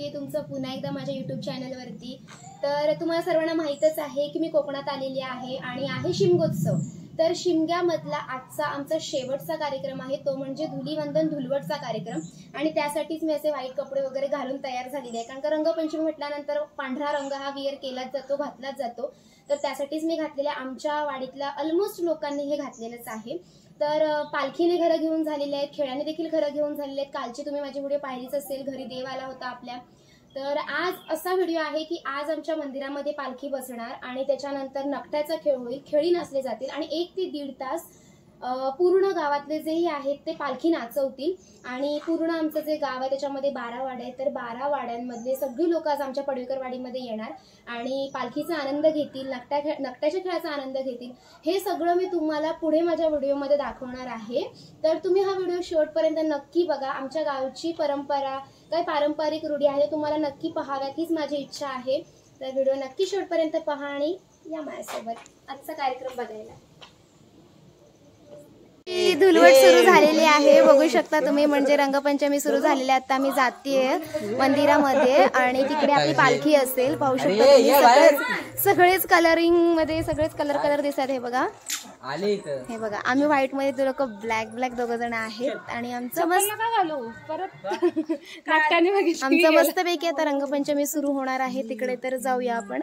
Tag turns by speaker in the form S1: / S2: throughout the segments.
S1: आहे तुमचं पुन्हा एकदा माझ्या यूट्यूब चॅनलवरती। तर तुम्हाला सर्वांना माहीतच आहे की मी कोकणात आलेली आहे आणि आहे शिमगोत्सव। तर शिमग्यामधला आजचा आमचा शेवटचा कार्यक्रम आहे तो म्हणजे धुलीवंदन धुलवटचा कार्यक्रम आणि त्यासाठीच मी असे व्हाईट कपडे वगैरे घालून तयार झालेले आहे, कारण का रंगपंचमी म्हटल्यानंतर पांढरा रंग हा वेअर केलाच जातो, घातलाच जातो। तर त्यासाठीच मी घातलेल्या आमच्या वाडीतल्या ऑलमोस्ट लोकांनी हे घातलेलंच आहे। तर पालखीने घरं घेऊन झालेले आहेत, खेळाने देखील घरं घेऊन झालेले आहेत। कालची तुम्ही माझी व्हिडिओ पाहिलीच असेल, घरी देव आला होता आपल्या। तर आज असा व्हिडिओ आहे की आज आमच्या मंदिरामध्ये पालखी बसणार आणि त्याच्यानंतर नकट्याचा खेळ होईल, खेळी नाचले जातील आणि 1 ते 1.5 तास पूर्ण गावातले जेही आहेत ते पालखी नाचवतील आणि पूर्ण आमचं जे गाव आहे त्याच्यामध्ये 12 वाड्या आहेत। तर 12 वाड्यांमधले सगळी लोक आज आमच्या पडवेकर वाडीमध्ये येणार आणि पालखीचा आनंद घेतील, नकट्याच्या खेळाचा आनंद घेतील। हे सगळं मी तुम्हाला पुढे माझ्या व्हिडिओमध्ये दाखवणार आहे। तर तुम्ही हा व्हिडिओ शेवटपर्यंत नक्की बघा। आमच्या गावची परंपरा काय पारंपरिक रूढी आहे तुम्हाला नक्की पाहाव्यात हीच माझी इच्छा आहे। तर व्हिडिओ नक्की शेवटपर्यंत पहा आणि या माझ्यासोबत आजचा कार्यक्रम बघायला। धुलवट सुरू झालेली आहे, बघू शकता तुम्ही, म्हणजे रंगपंचमी सुरू झालेली आहे। आता मी जातीये मंदिरामध्ये आणि तिकडे आपली पालखी असेल, पाहू शकता तुम्ही सगळेच कलरिंग मध्ये सगळेच कलर दिसतात। हे बघा हे बघा, आम्ही व्हाईट मध्ये लोक ब्लॅक दोघ जण आहेत आणि आमचं मस्तपैकी आता रंगपंचमी सुरू होणार आहे तिकडे। तर जाऊया आपण।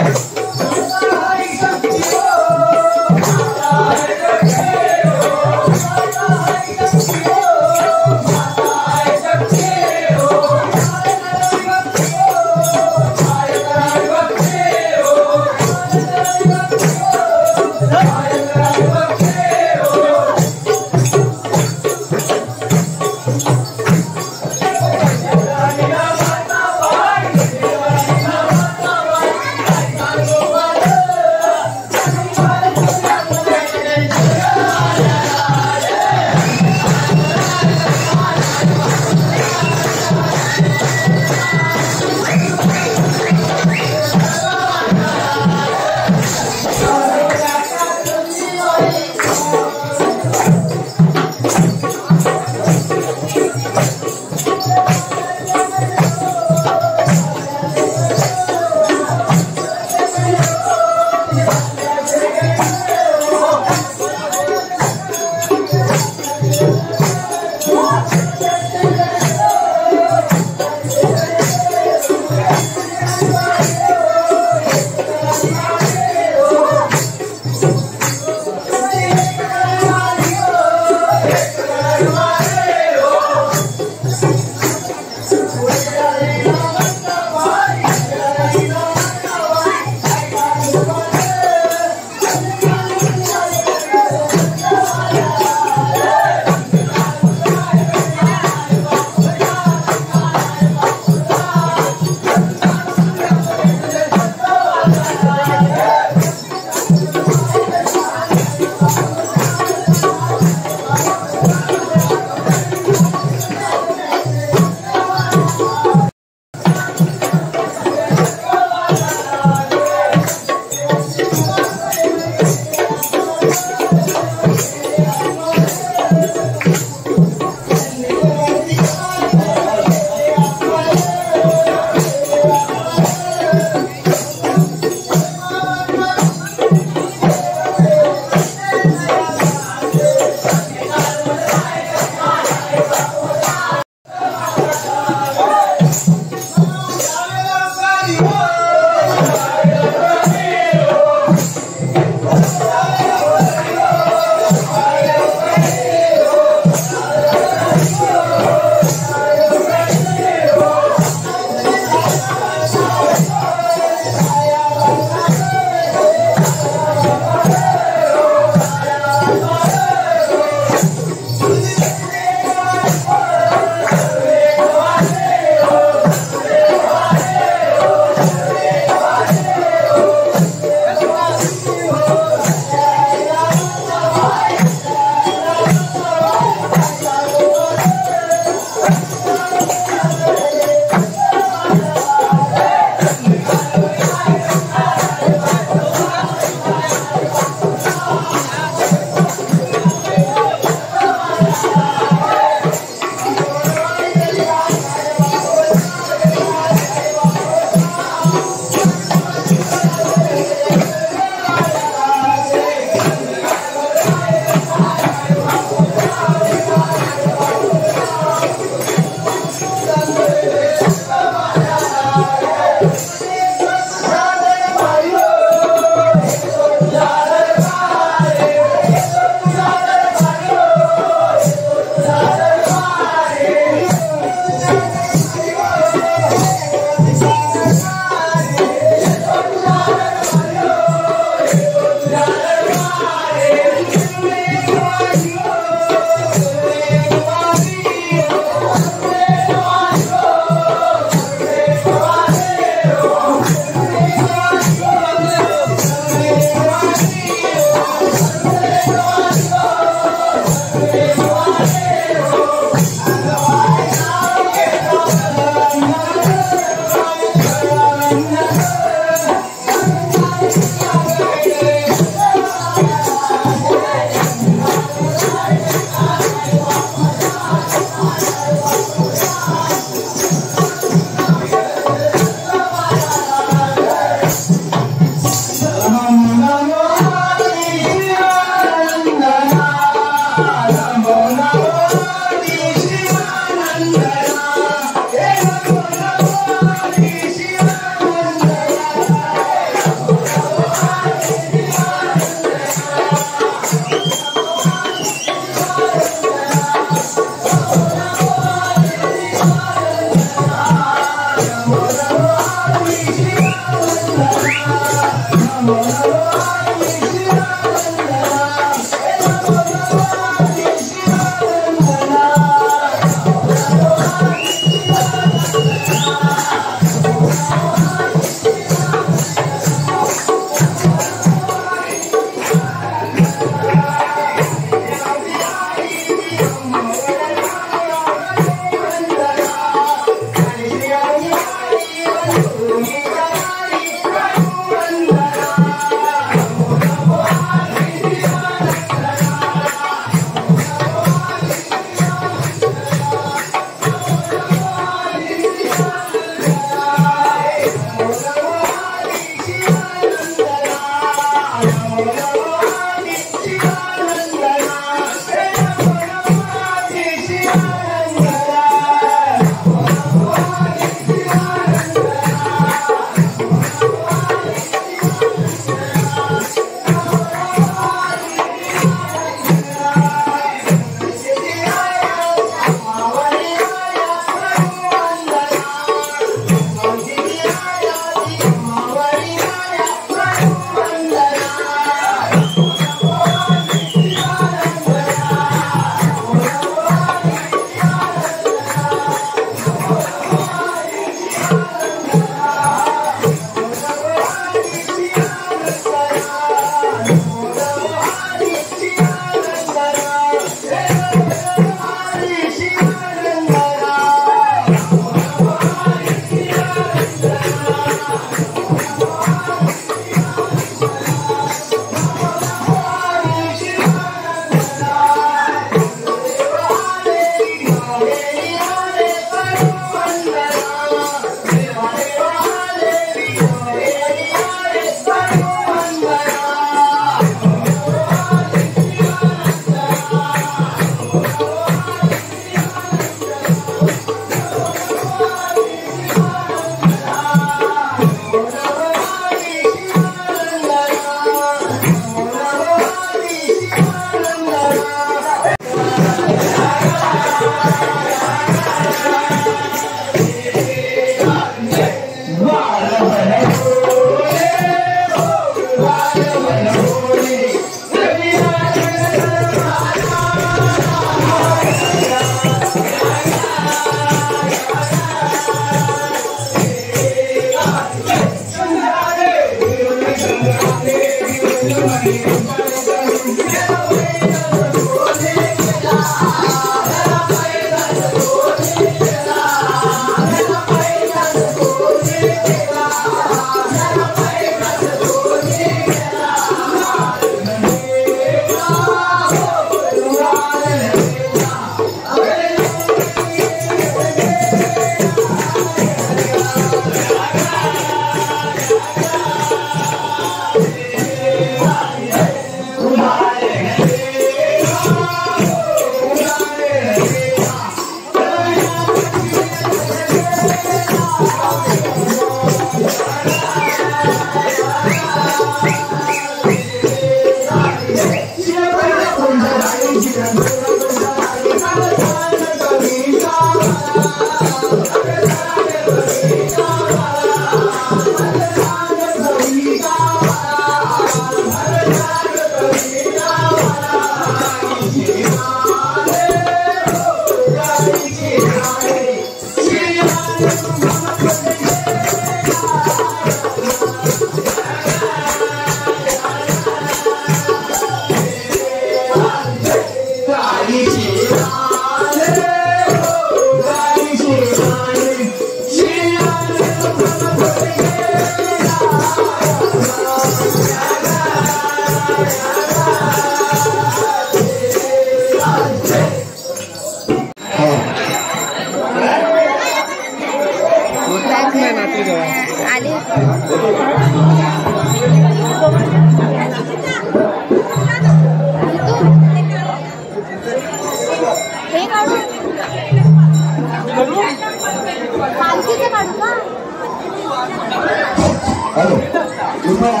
S2: हॅलो कृपया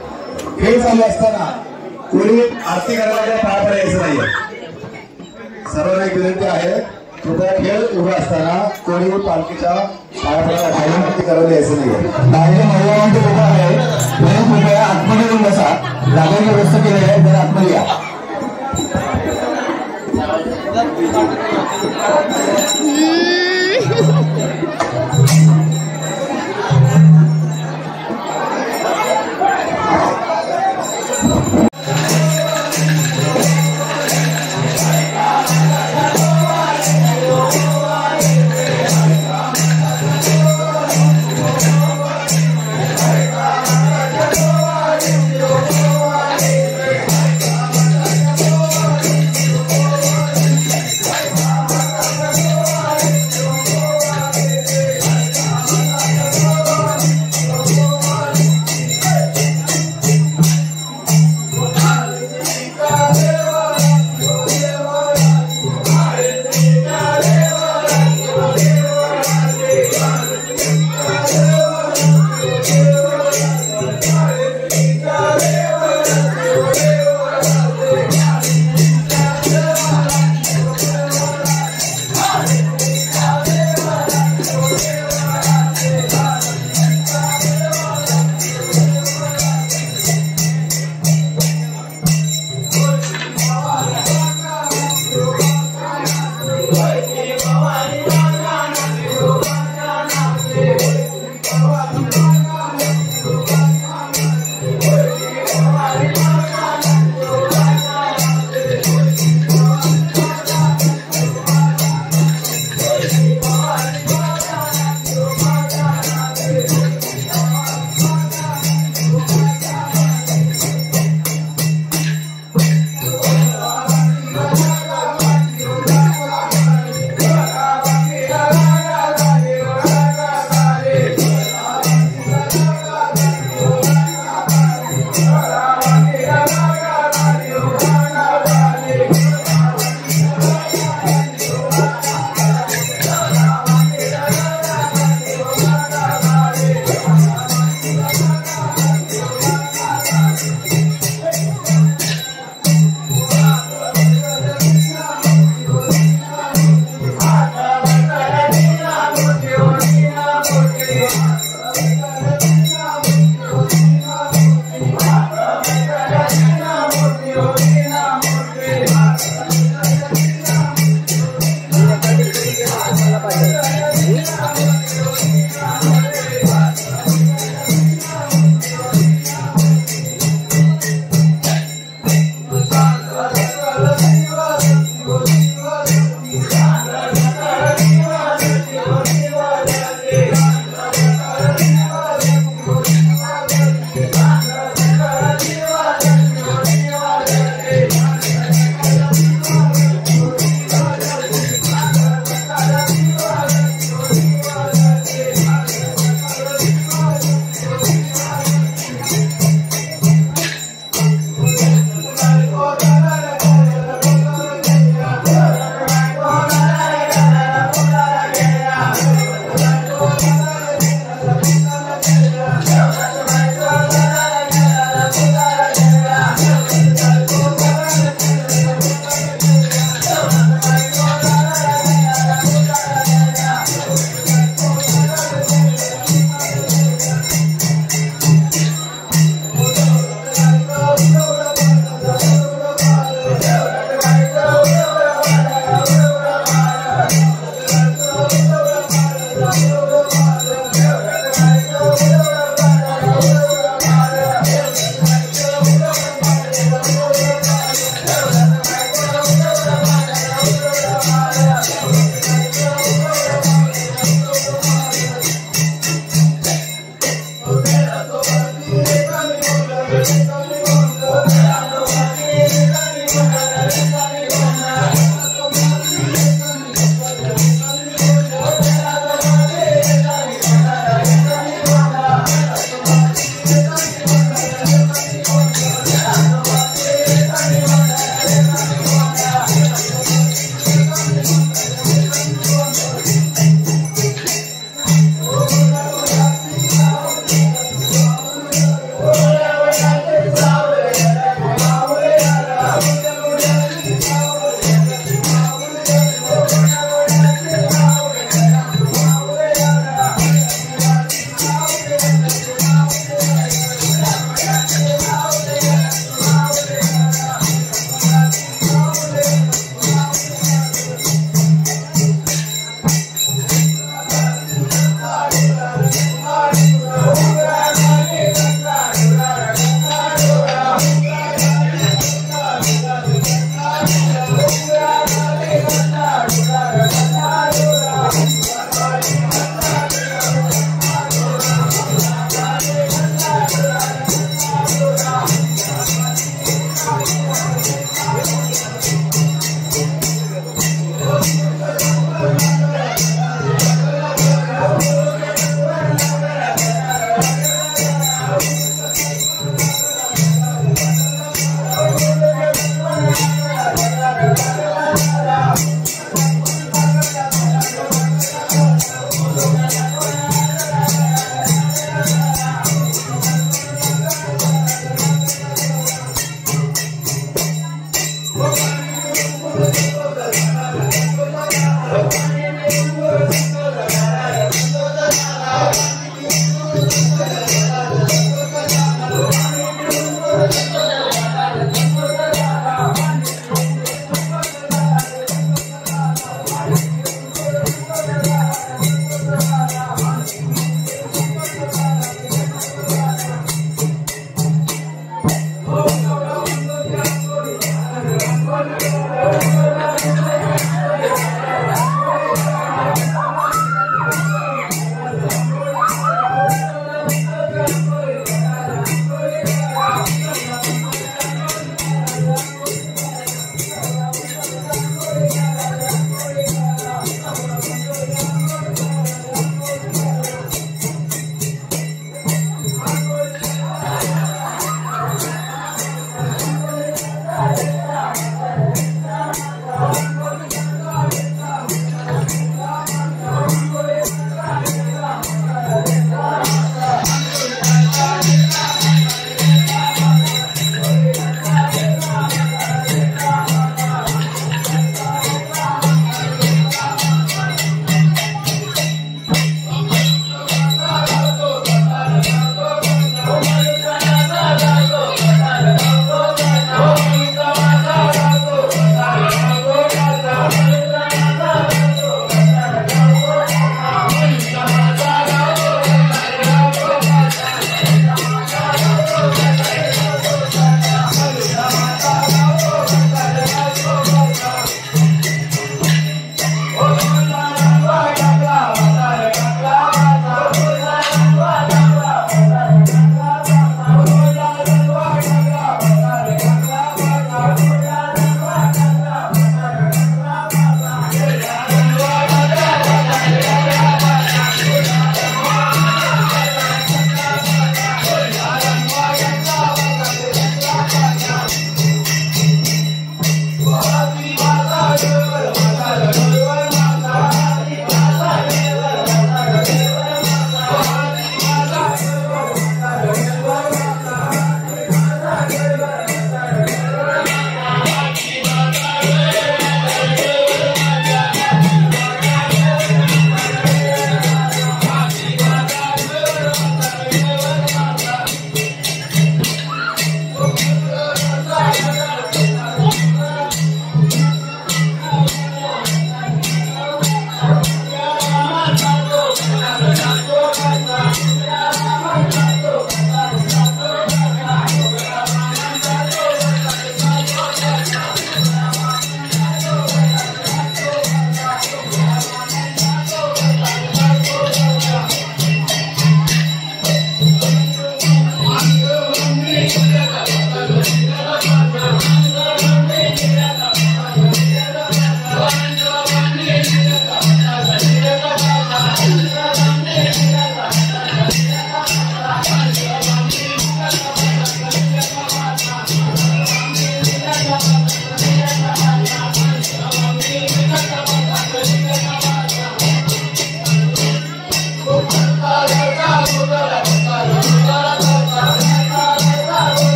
S2: खेळ चालू असताना कोणी आरती करायला पाया पडायचं नाहीये. सर्वांना एक विनंती आहे खेळ उभा असताना कोणी पालखीच्या पायऱ्यांवरती करवली असं नाही. बाहेर महिलांचे उभा आहे, कृपया आतमध्ये येऊन बसा. जागेची व्यवस्था केली आहे, जर आतमध्ये या.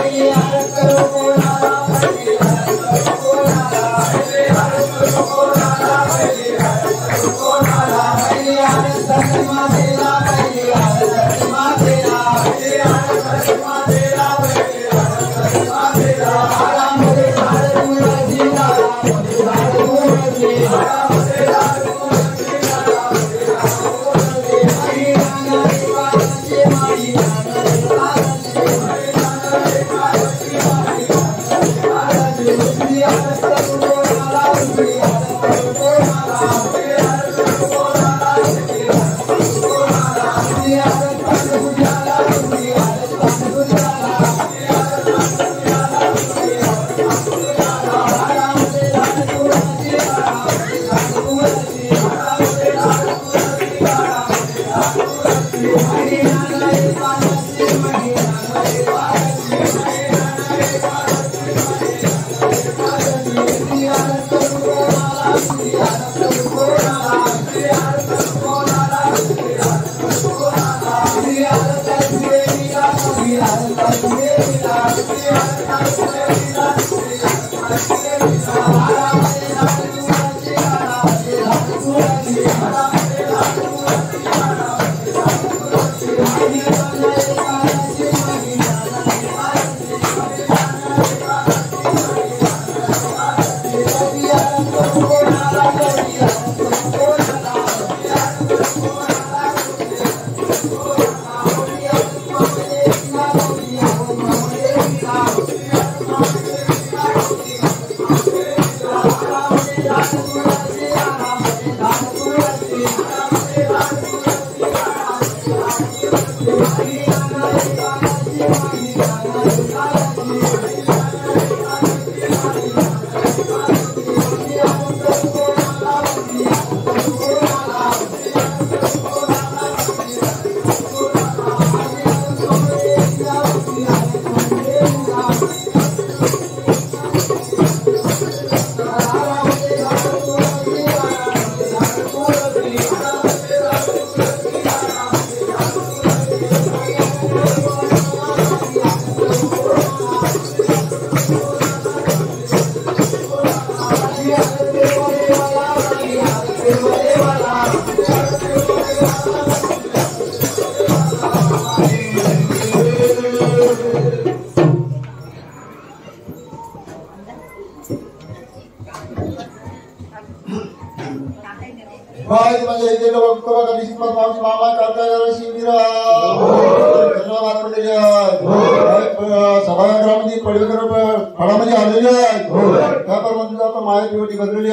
S2: सभागृहामध्ये पडवेकर फळामध्ये आलेले आहेत त्याप्रमाणे आता मायाची बदलली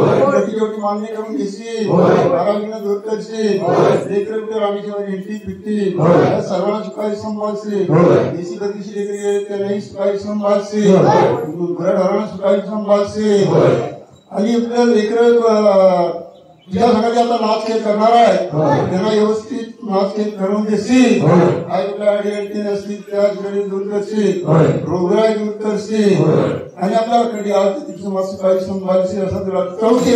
S2: आहे मागणी करून घेशी आरामीनं दूर करशी लेकर रामेश्वर हिंटी पिट्टी सर्वांना सुखाई संभाळशी देशी गतीशी लेकरी त्यांनाही सुखाई संभाळशी घरढारांना सुखाई संभाळशी आणि आपल्या लेकर ज्या सगळ्या आता नाच खेळ करणार आहे त्यांना व्यवस्थित नाच खेळ करून देशी आपल्या अडीअडचणी असतील त्या ठिकाणी दूर करशी रोगराई दूर करशी आणि आपल्याकडे तिथे मस्त काही संभाळशी असं तुला चौथी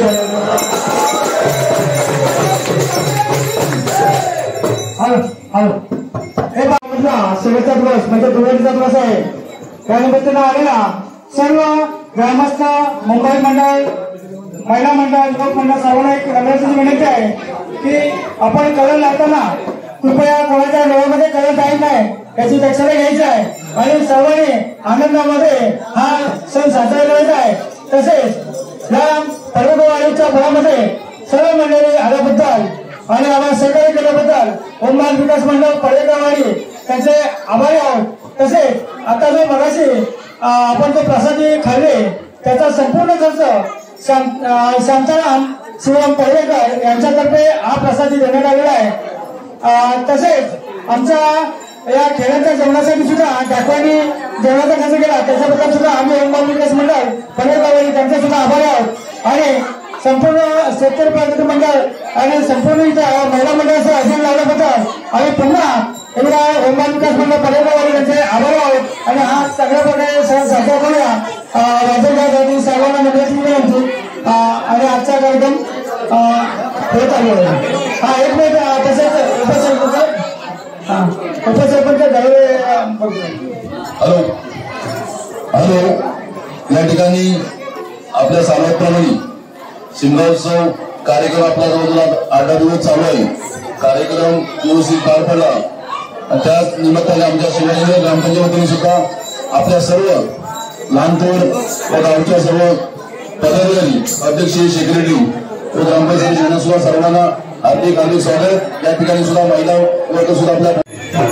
S3: शेवटचा दिवस म्हणजे दिवाळीचा दिवस आहे त्यानिमित्तानं आलेला सर्व ग्रामस्थ मुंबई मंडळ महिला मंडळ युवक मंडळ सर्वांना एक नम्रतेची विनंती आहे की आपण कलर लावताना कृपया कोणाच्या डोळ्यामध्ये कलर जाईल नाही याची दक्षता घ्यायची आहे आणि सर्वांनी आनंदामध्ये हा सण साजरा करायचा आहे. तसेच या पर्वतवाडीच्या फळामध्ये सर्व मंडळी आल्याबद्दल आणि आम्हाला सहकार्य केल्याबद्दल ओमबाल विकास मंडळ पर्वतवाडी त्यांचे आभारी आहोत. तसेच आता जो मगाशी आपण जो प्रसादी खाल्ले त्याचा संपूर्ण खर्च शांताराम शिवराम पर्वेकर यांच्यातर्फे हा प्रसादी देण्यात आलेला आहे. तसेच आमच्या या खेळाच्या जेवणासाठी सुद्धा दाखवानी जेवणाचा खर्च केला त्याच्याबद्दल सुद्धा आम्ही ओमबाल विकास मंडळ पर्वेकर त्यांचे सुद्धा आभारी आहोत. आणि संपूर्ण शेतकरी प्रगती मंडळ आणि संपूर्ण इथं महिला मंडळाचं हजेरी लावल्याबद्दल आम्ही पुन्हा एकदा ओमबाल विकास मंडळ पर्वेकर यांचे आभारी आहोत. आणि हा सगळ्या प्रकारे सण साजरा करूया राजनगावसाठी सर्वांना मंडळाची विनंती. आणि आजचा कार्यक्रम होत आलेला आहे. हा एक मिनिट तसेच उपसरपंच हॅलो
S4: ठिकाणी आपल्या सार्वत्रप्रमाणे शिमगोत्सव कार्यक्रम आपला जवळजवळ 8 दिवस चालू आहे. कार्यक्रम व्यवस्थित पार पडला आणि त्याच निमित्ताने आमच्या शिवसेना ग्रामपंचायतीने सुद्धा आपल्या सर्व लहान थोर व गावच्या सर्व पदाधिकारी अध्यक्ष सेक्रेटरी व ग्रामपंचायत सुद्धा सर्वांना हार्दिक स्वागत. या ठिकाणी सुद्धा महिला वर्ग सुद्धा आपल्या